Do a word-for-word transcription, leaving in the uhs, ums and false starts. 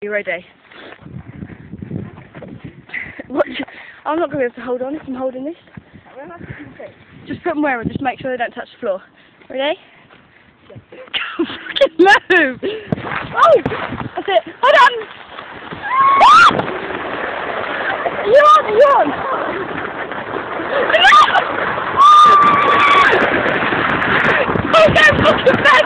You ready? Watch. I'm not going to be able to hold on if I'm holding this. Just put them where and just make sure they don't touch the floor. Ready? Fucking move! Oh! That's it. Hold on! You on? You on? No! Oh, no, fucking bad!